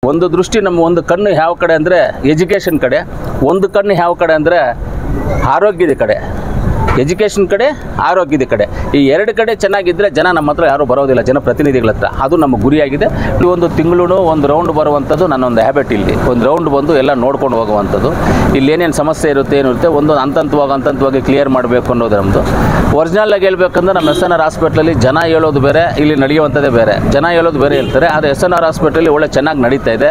ಒಂದು ದೃಷ್ಟಿ ನಮ್ಮ ಒಂದು ಕಣ್ಣು ಯಾವ ಕಡೆ ಅಂದರೆ ಎಜುಕೇಷನ್ ಕಡೆ, ಒಂದು ಕಣ್ಣು ಯಾವ ಕಡೆ ಅಂದರೆ ಆರೋಗ್ಯದ ಕಡೆ. ಎಜುಕೇಷನ್ ಕಡೆ, ಆರೋಗ್ಯದ ಕಡೆ, ಈ ಎರಡು ಕಡೆ ಚೆನ್ನಾಗಿದ್ದರೆ ಜನ ನಮ್ಮ ಹತ್ರ ಯಾರೂ ಬರೋದಿಲ್ಲ, ಜನಪ್ರತಿನಿಧಿಗಳ ಹತ್ರ. ಅದು ನಮ್ಮ ಗುರಿಯಾಗಿದೆ. ಒಂದು ತಿಂಗಳು ಒಂದು ರೌಂಡ್ ಬರುವಂಥದ್ದು ನನ್ನೊಂದು ಹ್ಯಾಬಿಟ್. ಇಲ್ಲಿ ಒಂದು ರೌಂಡ್ ಬಂದು ಎಲ್ಲ ನೋಡ್ಕೊಂಡು ಹೋಗುವಂಥದ್ದು. ಇಲ್ಲಿ ಏನೇನು ಸಮಸ್ಯೆ ಇರುತ್ತೆ ಏನಿರುತ್ತೆ ಒಂದು ಹಂತವಾಗಿ ಕ್ಲಿಯರ್ ಮಾಡಬೇಕು ಅನ್ನೋದು ನಮ್ಮದು. ಒರಿಜಿನಲ್ಲಾಗಿ ಹೇಳ್ಬೇಕಂದ್ರೆ ನಮ್ಮ SNR ಹಾಸ್ಪಿಟ್ಲಲ್ಲಿ ಜನ ಹೇಳೋದು ಬೇರೆ, ಇಲ್ಲಿ ನಡೆಯುವಂಥದ್ದೇ ಬೇರೆ. ಜನ ಹೇಳೋದು ಬೇರೆ ಹೇಳ್ತಾರೆ, ಆದರೆ SNR ಹಾಸ್ಪಿಟ್ಲಲ್ಲಿ ಒಳ್ಳೆ ಚೆನ್ನಾಗಿ ನಡೀತಾ ಇದೆ.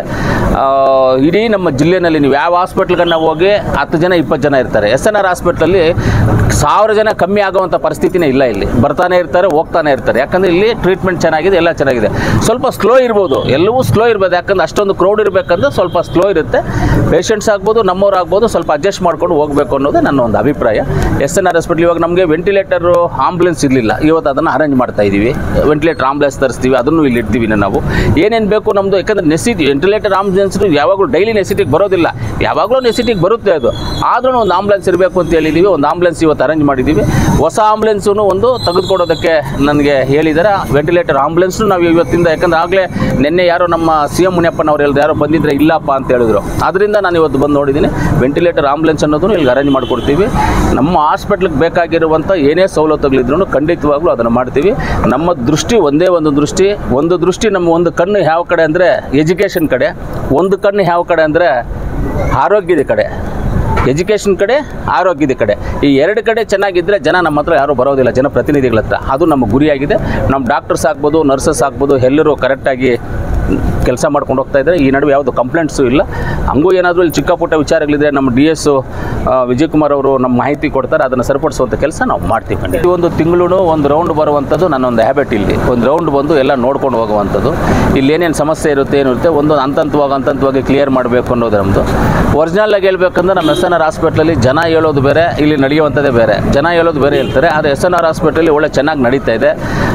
ಇಡೀ ನಮ್ಮ ಜಿಲ್ಲೆಯಲ್ಲಿ ನೀವು ಯಾವ ಹಾಸ್ಪಿಟ್ಲ್ಗನ್ನ ಹೋಗಿ 10 ಜನ 20 ಜನ ಇರ್ತಾರೆ. SNR ಹಾಸ್ಪಿಟ್ಲಲ್ಲಿ 1000 ಜನ ಕಮ್ಮಿ ಆಗುವಂಥ ಪರಿಸ್ಥಿತಿನೇ ಇಲ್ಲ. ಇಲ್ಲಿ ಬರ್ತಾನೆ ಇರ್ತಾರೆ, ಹೋಗ್ತಾನೆ ಇರ್ತಾರೆ. ಯಾಕಂದರೆ ಇಲ್ಲಿ ಟ್ರೀಟ್ಮೆಂಟ್ ಚೆನ್ನಾಗಿದೆ, ಎಲ್ಲ ಚೆನ್ನಾಗಿದೆ. ಸ್ವಲ್ಪ ಸ್ಲೋ ಇರ್ಬೋದು, ಎಲ್ಲವೂ ಸ್ಲೋ ಇರ್ಬೋದು. ಯಾಕಂದ್ರೆ ಅಷ್ಟೊಂದು ಕ್ರೌಡ್ ಇರಬೇಕಂದ್ರೆ ಸ್ವಲ್ಪ ಸ್ಲೋ ಇರುತ್ತೆ. ಪೇಷಂಟ್ಸ್ ಆಗ್ಬೋದು, ನಮ್ಮವ್ರು ಆಗ್ಬೋದು, ಸ್ವಲ್ಪ ಅಡ್ಜಸ್ಟ್ ಮಾಡ್ಕೊಂಡು ಹೋಗಬೇಕು ಅನ್ನೋದು ನನ್ನ ಒಂದು ಅಭಿಪ್ರಾಯ. SNR ಹಾಸ್ಪಿಟ್ಲ್ ಇವಾಗ ನಮಗೆ ವೆಂಟಿಲೇಟರು ಆಂಬುಲೆನ್ಸ್ ಇರಲಿಲ್ಲ, ಇವತ್ತು ಅದನ್ನು ಅರೇಂಜ್ ಮಾಡ್ತಾ ಇದ್ದೀವಿ. ವೆಂಟಿಲೇಟರ್ ಆಂಬುಲೆನ್ಸ್ ತರಿಸ್ತೀವಿ, ಅದನ್ನು ಇಲ್ಲಿ ಇಡ್ತೀವಿ ನಾವು. ಏನೇನು ಬೇಕು ನಮ್ಮದು, ಯಾಕಂದರೆ ವೆಂಟಿಲೇಟರ್ ಆಂಬುಲೆನ್ಸ್ ಯಾವಾಗಲೂ ಡೈಲಿ ನೆಸಿಟಿಗೆ ಬರೋದಿಲ್ಲ, ಯಾವಾಗಲೂ ನೆಸಿಟಿಗೆ ಬರುತ್ತೆ. ಅದು ಆದ್ರೂ ಒಂದು ಆಂಬುಲೆನ್ಸ್ ಇರಬೇಕು ಅಂತ ಹೇಳಿದ್ದೀವಿ. ಒಂದು ಆಂಬುಲೆನ್ಸ್ ಇವತ್ತು ಅರೇಂಜ್ ಮಾಡಿದ್ದೀವಿ. ಹೊಸ ಆಂಬುಲೆನ್ಸೂ ಒಂದು ತೆಗೆದುಕೊಡೋದಕ್ಕೆ ನನಗೆ ಹೇಳಿದ್ದಾರೆ. ವೆಂಟಿಲೇಟರ್ ಆಂಬುಲೆನ್ಸ್ನು ನಾವು ಇವತ್ತಿಂದ, ಯಾಕಂದರೆ ಆಗಲೇ ನಿನ್ನೆ ಯಾರೋ ನಮ್ಮ CM ಮುನಿಯಪ್ಪನವ್ರು ಹೇಳಿದ್ರು, ಯಾರೋ ಬಂದಿದ್ರೆ ಇಲ್ಲಪ್ಪ ಅಂತ ಹೇಳಿದ್ರು. ಅದರಿಂದ ನಾನು ಇವತ್ತು ಬಂದು ನೋಡಿದ್ದೀನಿ. ವೆಂಟಿಲೇಟರ್ ಆಂಬುಲೆನ್ಸ್ ಅನ್ನೋದನ್ನು ಇಲ್ಲಿ ಅರೇಂಜ್ ಮಾಡಿಕೊಡ್ತೀವಿ. ನಮ್ಮ ಹಾಸ್ಪಿಟ್ಲಿಗೆ ಬೇಕಾಗಿರುವಂಥ ಏನೇ ಸವಲತ್ತುಗಳಿದ್ರೂ ಖಂಡಿತವಾಗ್ಲೂ ಅದನ್ನು ಮಾಡ್ತೀವಿ. ನಮ್ಮ ದೃಷ್ಟಿ ಒಂದೇ ಒಂದು ದೃಷ್ಟಿ ನಮ್ಮ ಒಂದು ಕಣ್ಣು ಯಾವ ಕಡೆ ಅಂದರೆ ಎಜುಕೇಷನ್ ಕಡೆ, ಒಂದು ಕಣ್ಣು ಯಾವ ಕಡೆ ಅಂದರೆ ಆರೋಗ್ಯದ ಕಡೆ. ಎಜುಕೇಷನ್ ಕಡೆ, ಆರೋಗ್ಯದ ಕಡೆ, ಈ ಎರಡು ಕಡೆ ಚೆನ್ನಾಗಿದ್ದರೆ ಜನ ನಮ್ಮ ಹತ್ರ ಯಾರೂ ಬರೋದಿಲ್ಲ, ಜನಪ್ರತಿನಿಧಿಗಳ ಹತ್ರ. ಅದು ನಮ್ಮ ಗುರಿಯಾಗಿದೆ. ನಮ್ಮ ಡಾಕ್ಟರ್ಸ್ ಆಗ್ಬೋದು, ನರ್ಸಸ್ ಆಗ್ಬೋದು, ಎಲ್ಲರೂ ಕರೆಕ್ಟಾಗಿ ಕೆಲಸ ಮಾಡ್ಕೊಂಡು ಹೋಗ್ತಾ ಇದ್ದಾರೆ. ಈ ನಡುವೆ ಯಾವುದು ಕಂಪ್ಲೇಂಟ್ಸು ಇಲ್ಲ. ಹಂಗೂ ಏನಾದರೂ ಇಲ್ಲಿ ಚಿಕ್ಕ ಪುಟ್ಟ ವಿಚಾರಗಳಿದ್ರೆ ನಮ್ಮ DS ವಿಜಯ್ ಕುಮಾರ್ ಅವರು ನಮ್ಮ ಮಾಹಿತಿ ಕೊಡ್ತಾರೆ, ಅದನ್ನು ಸರಿಪಡಿಸುವಂಥ ಕೆಲಸ ನಾವು ಮಾಡ್ತೀವಿ. ಖಂಡಿತ ಒಂದು ತಿಂಗಳು ಒಂದು ರೌಂಡ್ ಬರುವಂಥದ್ದು ನನ್ನೊಂದು ಹ್ಯಾಬಿಟ್. ಇಲ್ಲಿ ಒಂದು ರೌಂಡ್ ಬಂದು ಎಲ್ಲ ನೋಡ್ಕೊಂಡು ಹೋಗುವಂಥದ್ದು. ಇಲ್ಲಿ ಏನೇನು ಸಮಸ್ಯೆ ಇರುತ್ತೆ ಏನಿರುತ್ತೆ ಒಂದು ಹಂತವಾಗಿ ಕ್ಲಿಯರ್ ಮಾಡಬೇಕು ಅನ್ನೋದು ನಮ್ಮದು. ಒರಿಜಿನಲ್ಲಾಗಿ ಹೇಳ್ಬೇಕಂದ್ರೆ ನಮ್ಮ SNR ಹಾಸ್ಪಿಟ್ಲಲ್ಲಿ ಜನ ಹೇಳೋದು ಬೇರೆ, ಇಲ್ಲಿ ನಡೆಯುವಂಥದ್ದೇ ಬೇರೆ. ಜನ ಹೇಳೋದು ಬೇರೆ ಹೇಳ್ತಾರೆ, ಆದರೆ SNR ಹಾಸ್ಪಿಟ್ಲಲ್ಲಿ ಒಳ್ಳೆ ಚೆನ್ನಾಗಿ ನಡೀತಾ ಇದೆ.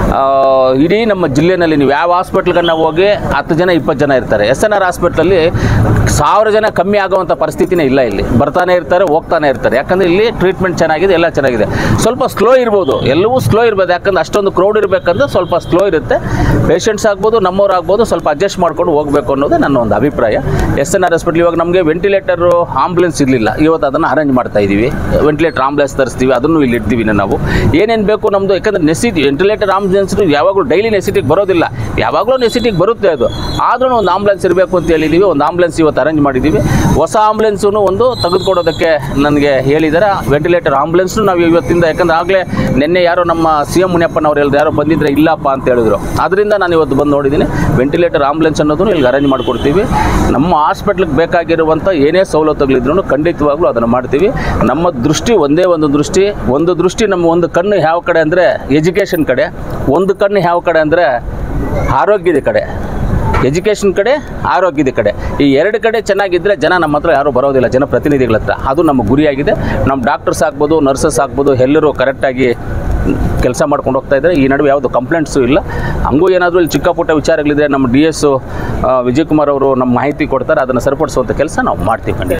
ಇಡೀ ನಮ್ಮ ಜಿಲ್ಲೆಯಲ್ಲಿ ನೀವು ಯಾವ ಹಾಸ್ಪಿಟ್ಲ್ಗನ್ನ ಹೋಗಿ 10 ಜನ 20 ಜನ ಇರ್ತಾರೆ. SNR ಹಾಸ್ಪಿಟ್ಲಲ್ಲಿ 1000 ಜನ ಕಮ್ಮಿ ಆಗುವಂಥ ಪರಿಸ್ಥಿತಿನೇ ಇಲ್ಲ. ಇಲ್ಲಿ ಬರ್ತಾನೆ ಇರ್ತಾರೆ, ಹೋಗ್ತಾನೆ ಇರ್ತಾರೆ. ಯಾಕಂದರೆ ಇಲ್ಲಿ ಟ್ರೀಟ್ಮೆಂಟ್ ಚೆನ್ನಾಗಿದೆ, ಎಲ್ಲ ಚೆನ್ನಾಗಿದೆ. ಸ್ವಲ್ಪ ಸ್ಲೋ ಇರ್ಬೋದು, ಎಲ್ಲವೂ ಸ್ಲೋ ಇರ್ಬೋದು. ಯಾಕಂದ್ರೆ ಅಷ್ಟೊಂದು ಕ್ರೌಡ್ ಇರಬೇಕಂದ್ರೆ ಸ್ವಲ್ಪ ಸ್ಲೋ ಇರುತ್ತೆ. ಪೇಷಂಟ್ಸ್ ಆಗ್ಬೋದು, ನಮ್ಮವ್ರು ಆಗ್ಬೋದು, ಸ್ವಲ್ಪ ಅಡ್ಜಸ್ಟ್ ಮಾಡ್ಕೊಂಡು ಹೋಗಬೇಕು ಅನ್ನೋದು ನನ್ನ ಒಂದು ಅಭಿಪ್ರಾಯ. SNR ಹಾಸ್ಪಿಟ್ಲ್ ಇವಾಗ ನಮಗೆ ವೆಂಟಿಲೇಟರು ಆಂಬುಲೆನ್ಸ್ ಇರಲಿಲ್ಲ, ಇವತ್ತು ಅದನ್ನು ಅರೇಂಜ್ ಮಾಡ್ತಾ ಇದ್ದೀವಿ. ವೆಂಟಿಲೇಟರ್ ಆಂಬುಲೆನ್ಸ್ ತರಿಸ್ತೀವಿ, ಅದನ್ನು ಇಲ್ಲಿ ಇಡ್ತೀವಿ ನಾವು. ಏನೇನು ಬೇಕು ನಮ್ಮದು, ಯಾಕಂದರೆ ವೆಂಟಿಲೇಟರ್ ಆಂಬುಲೆನ್ಸ್ ಯಾವಾಗಲೂ ಡೈಲಿ ನೆಸಿಟಿಗೆ ಬರೋದಿಲ್ಲ, ಯಾವಾಗಲೂ ನೆಸಿಟಿಗೆ ಬರುತ್ತೆ. ಅದು ಆದ್ರೂ ಒಂದು ಆಂಬುಲೆನ್ಸ್ ಇರಬೇಕು ಅಂತ ಹೇಳಿದ್ದೀವಿ. ಒಂದು ಆಂಬುಲೆನ್ಸ್ ಇವತ್ತು ಅರೇಂಜ್ ಮಾಡಿದ್ದೀವಿ. ಹೊಸ ಆಂಬುಲೆನ್ಸೂ ಒಂದು ತೆಗೆದುಕೊಡೋದಕ್ಕೆ ನನಗೆ ಹೇಳಿದ್ದಾರೆ. ವೆಂಟಿಲೇಟರ್ ಆಂಬುಲೆನ್ಸ್ನು ನಾವು ಇವತ್ತಿಂದ, ಯಾಕಂದರೆ ಆಗಲೇ ನಿನ್ನೆ ಯಾರೋ ನಮ್ಮ CM ಮುನಿಯಪ್ಪನವ್ರು ಹೇಳಿದ್ರು, ಯಾರೋ ಬಂದಿದ್ರೆ ಇಲ್ಲಪ್ಪ ಅಂತ ಹೇಳಿದ್ರು. ಅದರಿಂದ ನಾನು ಇವತ್ತು ಬಂದು ನೋಡಿದ್ದೀನಿ. ವೆಂಟಿಲೇಟರ್ ಆಂಬುಲೆನ್ಸ್ ಅನ್ನೋದನ್ನು ಇಲ್ಲಿ ಅರೇಂಜ್ ಮಾಡಿಕೊಡ್ತೀವಿ. ನಮ್ಮ ಹಾಸ್ಪಿಟ್ಲಿಗೆ ಬೇಕಾಗಿರುವಂಥ ಏನೇ ಸವಲತ್ತುಗಳಿದ್ರೂ ಖಂಡಿತವಾಗ್ಲೂ ಅದನ್ನು ಮಾಡ್ತೀವಿ. ನಮ್ಮ ದೃಷ್ಟಿ ಒಂದೇ ಒಂದು ದೃಷ್ಟಿ ನಮ್ಮ ಒಂದು ಕಣ್ಣು ಯಾವ ಕಡೆ ಅಂದರೆ ಎಜುಕೇಷನ್ ಕಡೆ, ಒಂದು ಕಣ್ಣು ಯಾವ ಕಡೆ ಅಂದರೆ ಆರೋಗ್ಯದ ಕಡೆ. ಎಜುಕೇಷನ್ ಕಡೆ, ಆರೋಗ್ಯದ ಕಡೆ, ಈ ಎರಡು ಕಡೆ ಚೆನ್ನಾಗಿದ್ದರೆ ಜನ ನಮ್ಮ ಹತ್ರ ಯಾರೂ ಬರೋದಿಲ್ಲ, ಜನಪ್ರತಿನಿಧಿಗಳ ಹತ್ರ. ಅದು ನಮ್ಮ ಗುರಿಯಾಗಿದೆ. ನಮ್ಮ ಡಾಕ್ಟರ್ಸ್ ಆಗ್ಬೋದು, ನರ್ಸಸ್ ಆಗ್ಬೋದು, ಎಲ್ಲರೂ ಕರೆಕ್ಟಾಗಿ ಕೆಲಸ ಮಾಡ್ಕೊಂಡು ಹೋಗ್ತಾ ಇದ್ದಾರೆ. ಈ ನಡುವೆ ಯಾವುದು ಕಂಪ್ಲೇಂಟ್ಸು ಇಲ್ಲ. ಹಂಗೂ ಏನಾದರೂ ಇಲ್ಲಿ ಚಿಕ್ಕ ಪುಟ್ಟ ವಿಚಾರಗಳಿದ್ರೆ ನಮ್ಮ DS ವಿಜಯ್ ಕುಮಾರ್ ಅವರು ನಮ್ಮ ಮಾಹಿತಿ ಕೊಡ್ತಾರೆ, ಅದನ್ನು ಸರಿಪಡಿಸುವಂಥ ಕೆಲಸ ನಾವು ಮಾಡ್ತೀವಿ.